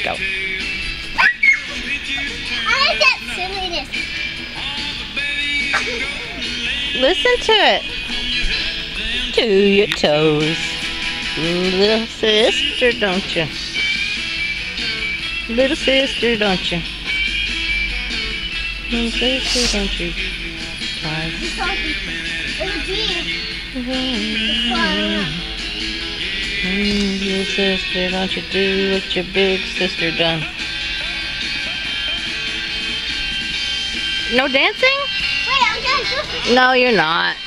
Go. I like that silliness. Listen to it. To your toes. Little sister, don't you? Little sister, don't you? Little sister, don't you? Little sister, don't you do what your big sister done? No dancing? Wait, I'm gonna do it. No, you're not.